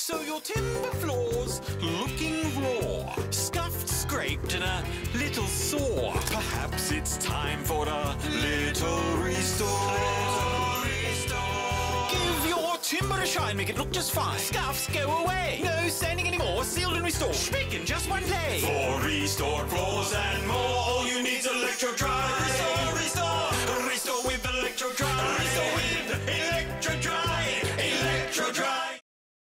So your timber floor's looking raw, scuffed, scraped and a little sore. Perhaps it's time for a little restore. Give your timber a shine, make it look just fine. Scuffs go away, no sanding anymore, sealed and restored. Spick in just one day. For restored floors and more, all you need's Electrodry.